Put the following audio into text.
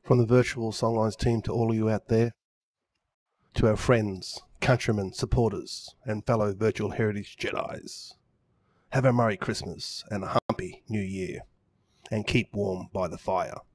From the virtual Songlines team to all of you out there, to our friends, countrymen, supporters, and fellow virtual heritage Jedis, have a Merry Christmas and a Humpy New Year, and keep warm by the fire.